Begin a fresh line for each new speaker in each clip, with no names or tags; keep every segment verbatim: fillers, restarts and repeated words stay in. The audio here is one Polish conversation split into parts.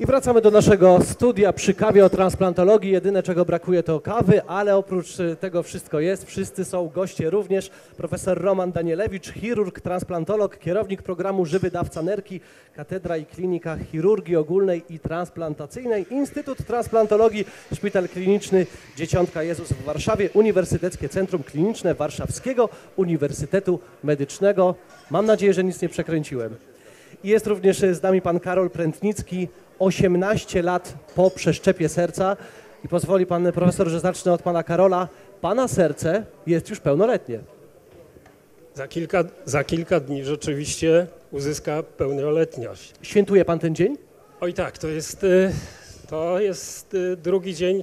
wracamy do naszego studia przy kawie o transplantologii. Jedyne, czego brakuje, to kawy, ale oprócz tego wszystko jest. Wszyscy są goście również. Profesor Roman Danielewicz, chirurg, transplantolog, kierownik programu Żywy Dawca Nerki, Katedra i Klinika Chirurgii Ogólnej i Transplantacyjnej, Instytut Transplantologii, Szpital Kliniczny Dzieciątka Jezus w Warszawie, Uniwersyteckie Centrum Kliniczne Warszawskiego Uniwersytetu Medycznego. Mam nadzieję, że nic nie przekręciłem. I jest również z nami pan Karol Prętnicki, osiemnaście lat po przeszczepie serca. I pozwoli pan profesor, że zacznę od pana Karola. Pana serce jest już pełnoletnie.
Za kilka, za kilka dni rzeczywiście uzyska pełnoletność.
Świętuje pan ten dzień?
Oj tak, to jest, to jest drugi dzień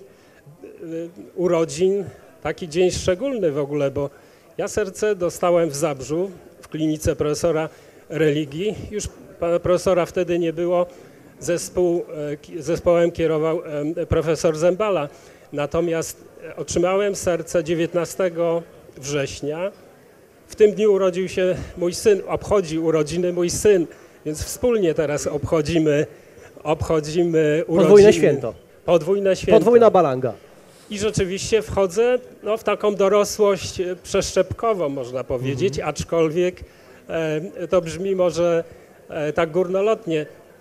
urodzin, taki dzień szczególny w ogóle, bo ja serce dostałem w Zabrzu, w klinice profesora religii. Już pana profesora wtedy nie było, zespół, zespołem kierował profesor Zembala. Natomiast otrzymałem serce dziewiętnastego września. W tym dniu urodził się mój syn, obchodzi urodziny mój syn, więc wspólnie teraz obchodzimy, obchodzimy urodziny.
Podwójne święto.
Podwójne święto.
Podwójna balanga. I
rzeczywiście wchodzę no, w taką dorosłość przeszczepkową, można powiedzieć, mhm. aczkolwiek e, to brzmi może e, tak górnolotnie.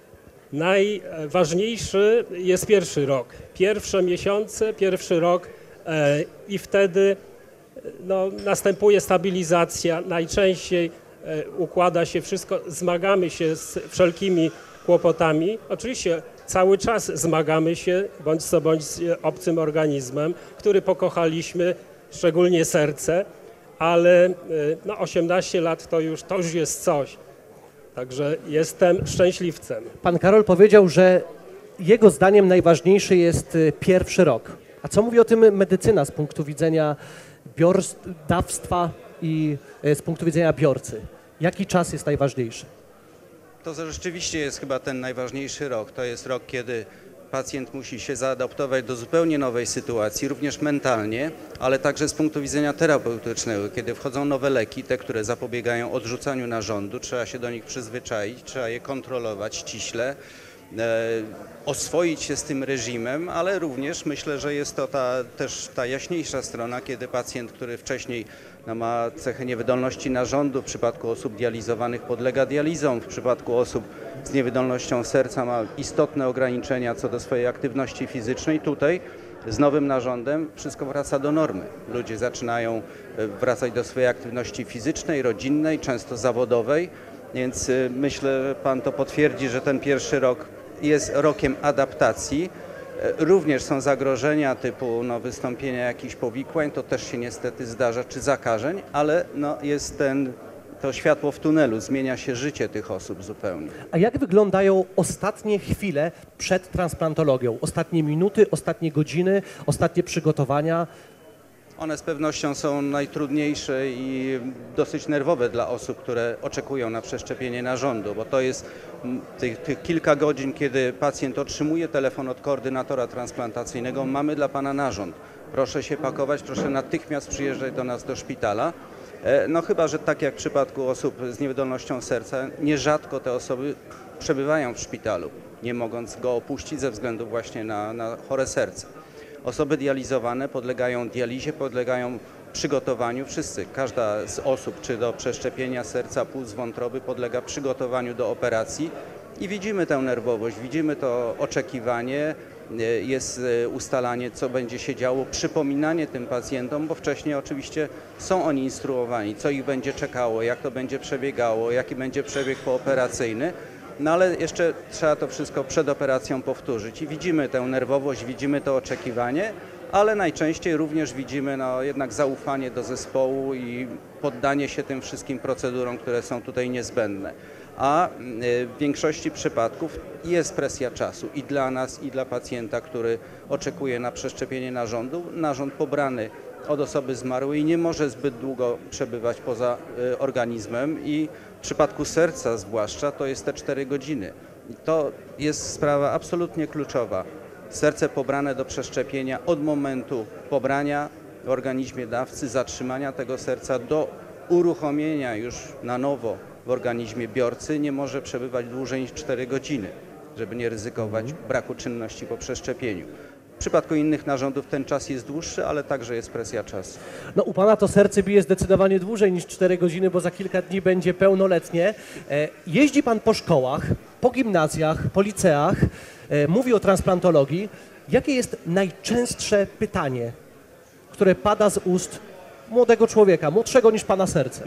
Najważniejszy jest pierwszy rok. Pierwsze miesiące, pierwszy rok e, i wtedy no, następuje stabilizacja. Najczęściej e, układa się wszystko, zmagamy się z wszelkimi kłopotami. Oczywiście cały czas zmagamy się bądź co bądź z obcym organizmem, który pokochaliśmy, szczególnie serce, ale no, osiemnaście lat to już, to już jest coś. Także jestem szczęśliwcem.
Pan Karol powiedział, że jego zdaniem najważniejszy jest pierwszy rok. A co mówi o tym medycyna z punktu widzenia dawstwa i z punktu widzenia biorcy? Jaki czas jest najważniejszy?
To rzeczywiście jest chyba ten najważniejszy rok. To jest rok, kiedy pacjent musi się zaadaptować do zupełnie nowej sytuacji, również mentalnie, ale także z punktu widzenia terapeutycznego. Kiedy wchodzą nowe leki, te, które zapobiegają odrzucaniu narządu, trzeba się do nich przyzwyczaić, trzeba je kontrolować ściśle, e, oswoić się z tym reżimem, ale również myślę, że jest to ta, też ta jaśniejsza strona, kiedy pacjent, który wcześniej no, ma cechę niewydolności narządu, w przypadku osób dializowanych podlega dializom, w przypadku osób z niewydolnością serca ma istotne ograniczenia co do swojej aktywności fizycznej. Tutaj z nowym narządem wszystko wraca do normy. Ludzie zaczynają wracać do swojej aktywności fizycznej, rodzinnej, często zawodowej, więc myślę, że pan to potwierdzi, że ten pierwszy rok jest rokiem adaptacji. Również są zagrożenia typu no, wystąpienia jakichś powikłań, to też się niestety zdarza, czy zakażeń, ale no, jest ten, to światło w tunelu, zmienia się życie tych osób zupełnie.
A jak wyglądają ostatnie chwile przed transplantologią? Ostatnie minuty, ostatnie godziny, ostatnie przygotowania?
One z pewnością są najtrudniejsze i dosyć nerwowe dla osób, które oczekują na przeszczepienie narządu, bo to jest tych, tych kilka godzin, kiedy pacjent otrzymuje telefon od koordynatora transplantacyjnego, mamy dla pana narząd. Proszę się pakować, proszę natychmiast przyjeżdżać do nas do szpitala. No chyba, że tak jak w przypadku osób z niewydolnością serca, nierzadko te osoby przebywają w szpitalu, nie mogąc go opuścić ze względu właśnie na, na chore serce. Osoby dializowane podlegają dializie, podlegają przygotowaniu, wszyscy, każda z osób, czy do przeszczepienia serca, płuc, wątroby, podlega przygotowaniu do operacji i widzimy tę nerwowość, widzimy to oczekiwanie, jest ustalanie, co będzie się działo, przypominanie tym pacjentom, bo wcześniej oczywiście są oni instruowani, co ich będzie czekało, jak to będzie przebiegało, jaki będzie przebieg pooperacyjny. No ale jeszcze trzeba to wszystko przed operacją powtórzyć i widzimy tę nerwowość, widzimy to oczekiwanie, ale najczęściej również widzimy no, jednak zaufanie do zespołu i poddanie się tym wszystkim procedurom, które są tutaj niezbędne. A w większości przypadków jest presja czasu i dla nas, i dla pacjenta, który oczekuje na przeszczepienie narządu. Narząd pobrany od osoby zmarłej nie może zbyt długo przebywać poza organizmem i w przypadku serca zwłaszcza to jest te cztery godziny. I to jest sprawa absolutnie kluczowa. Serce pobrane do przeszczepienia od momentu pobrania w organizmie dawcy, zatrzymania tego serca do uruchomienia już na nowo w organizmie biorcy nie może przebywać dłużej niż cztery godziny. żeby nie ryzykować braku czynności po przeszczepieniu. W przypadku innych narządów ten czas jest dłuższy, ale także jest presja czasu.
No u Pana to serce bije zdecydowanie dłużej niż cztery godziny, bo za kilka dni będzie pełnoletnie. E, Jeździ Pan po szkołach, po gimnazjach, po liceach, e, mówi o transplantologii. Jakie jest najczęstsze pytanie, które pada z ust młodego człowieka, młodszego niż Pana serce?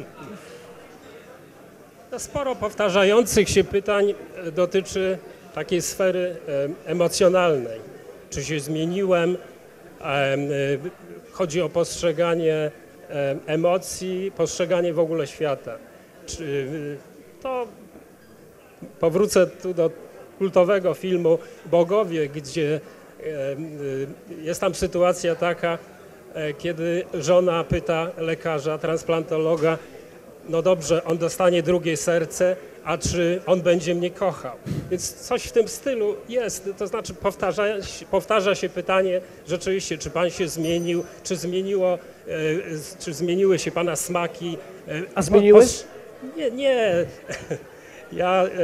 No, sporo powtarzających się pytań dotyczy takiej sfery e, emocjonalnej. Czy się zmieniłem? E, e, chodzi o postrzeganie e, emocji, postrzeganie w ogóle świata. Czy, e, to powrócę tu do kultowego filmu Bogowie, gdzie e, e, jest tam sytuacja taka, e, kiedy żona pyta lekarza, transplantologa, no dobrze, on dostanie drugie serce, a czy on będzie mnie kochał? Więc coś w tym stylu jest, to znaczy powtarza, powtarza się pytanie rzeczywiście, czy pan się zmienił, czy zmieniło, e, czy zmieniły się pana smaki. E,
A zmieniły?
pos- Nie, nie. Ja e,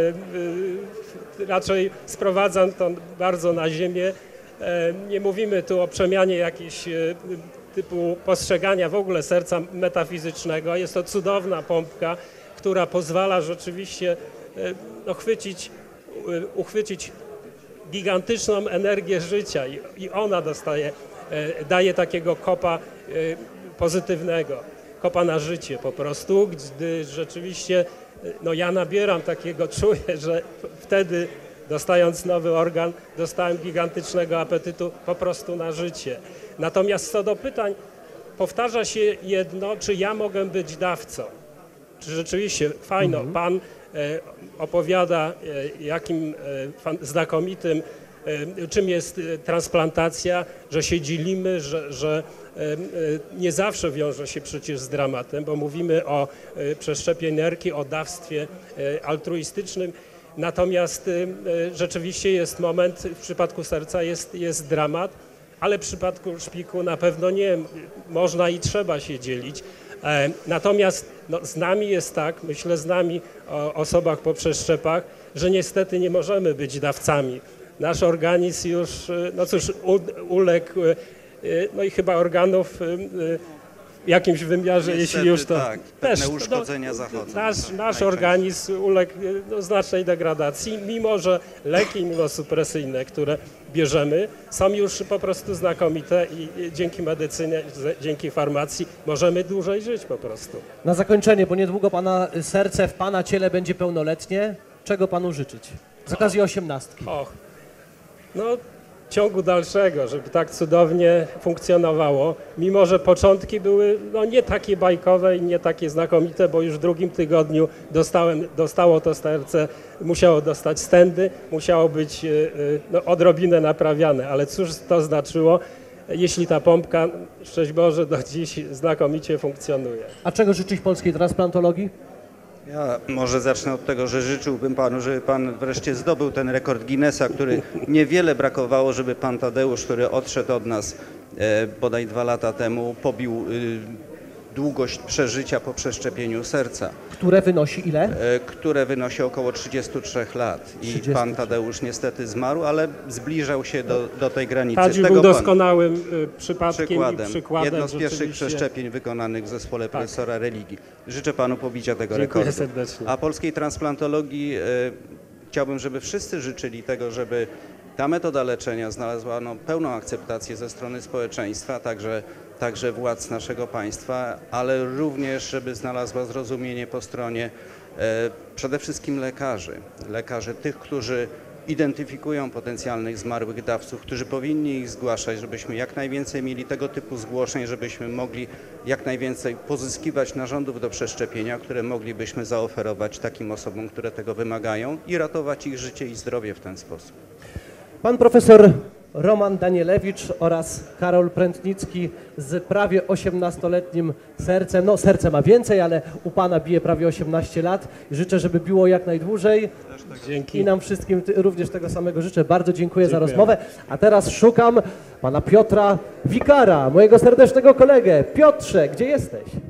e, raczej sprowadzam to bardzo na ziemię. E, nie mówimy tu o przemianie jakiejś e, typu postrzegania w ogóle serca metafizycznego. Jest to cudowna pompka, która pozwala rzeczywiście e, no, chwycić, e, uchwycić gigantyczną energię życia i, i ona dostaje, e, daje takiego kopa e, pozytywnego, kopa na życie po prostu, gdy rzeczywiście e, no, ja nabieram takiego, czuję, że wtedy dostając nowy organ, dostałem gigantycznego apetytu po prostu na życie. Natomiast co do pytań, powtarza się jedno, czy ja mogę być dawcą. Czy rzeczywiście fajno, mhm. pan e, opowiada, e, jakim e, fan, znakomitym, e, czym jest e, transplantacja, że się dzielimy, że, że e, e, nie zawsze wiąże się przecież z dramatem, bo mówimy o e, przeszczepie nerki, o dawstwie e, altruistycznym. Natomiast y, y, rzeczywiście jest moment, w przypadku serca jest, jest dramat, ale w przypadku szpiku na pewno nie, można i trzeba się dzielić. E, natomiast no, z nami jest tak, myślę z nami o osobach po przeszczepach, że niestety nie możemy być dawcami. Nasz organizm już, y, no cóż, u, uległ, y, y, no i chyba organów y, y, w jakimś wymiarze,
Niestety,
jeśli już to
tak,
też
pewne uszkodzenia
no,
zachodzą.
Nasz,
Tak,
nasz organizm uległ no, znacznej degradacji, mimo że leki immunosupresyjne, które bierzemy, są już po prostu znakomite i, i dzięki medycynie, dzięki farmacji możemy dłużej żyć po prostu.
Na zakończenie, bo niedługo Pana serce w Pana ciele będzie pełnoletnie. Czego Panu życzyć? Z okazji osiemnastki.
Och, no ciągu dalszego, żeby tak cudownie funkcjonowało, mimo że początki były no, nie takie bajkowe i nie takie znakomite, bo już w drugim tygodniu dostałem, dostało to serce, musiało dostać stędy, musiało być no, odrobinę naprawiane, ale cóż to znaczyło, jeśli ta pompka, szczęść Boże, do dziś znakomicie funkcjonuje.
A czego życzyć polskiej transplantologii?
Ja może zacznę od tego, że życzyłbym panu, żeby pan wreszcie zdobył ten rekord Guinnessa, który niewiele brakowało, żeby pan Tadeusz, który odszedł od nas e, bodaj dwa lata temu, pobił y, długość przeżycia po przeszczepieniu serca.
Które wynosi ile?
E, które wynosi około trzydziestu trzech lat. I
trzydziestu
pan Tadeusz niestety zmarł, ale zbliżał się do, do tej granicy.
Tadziu
Tego
był
pan-
doskonałym y, przypadkiem
Przykładem.
i przykładem.
Jedno z pierwszych
rzeczywiście.
przeszczepień wykonanych w zespole profesora religii. Życzę panu pobicia tego
Dziękuję
rekordu.
serdecznie.
A polskiej transplantologii e, chciałbym, żeby wszyscy życzyli tego, żeby ta metoda leczenia znalazła no, pełną akceptację ze strony społeczeństwa, także, także władz naszego państwa, ale również, żeby znalazła zrozumienie po stronie e, przede wszystkim lekarzy. Lekarzy tych, którzy identyfikują potencjalnych zmarłych dawców, którzy powinni ich zgłaszać, żebyśmy jak najwięcej mieli tego typu zgłoszeń, żebyśmy mogli jak najwięcej pozyskiwać narządów do przeszczepienia, które moglibyśmy zaoferować takim osobom, które tego wymagają i ratować ich życie i zdrowie w ten sposób.
Pan profesor Roman Danielewicz oraz Karol Prętnicki z prawie osiemnastoletnim sercem. No serce ma więcej, ale u Pana bije prawie osiemnaście lat. Życzę, żeby biło jak najdłużej.
Dzięki.
I nam wszystkim ty- również tego samego życzę. Bardzo dziękuję za
Dziękujemy.
rozmowę. A teraz szukam Pana Piotra Wikara, mojego serdecznego kolegę. Piotrze, gdzie jesteś?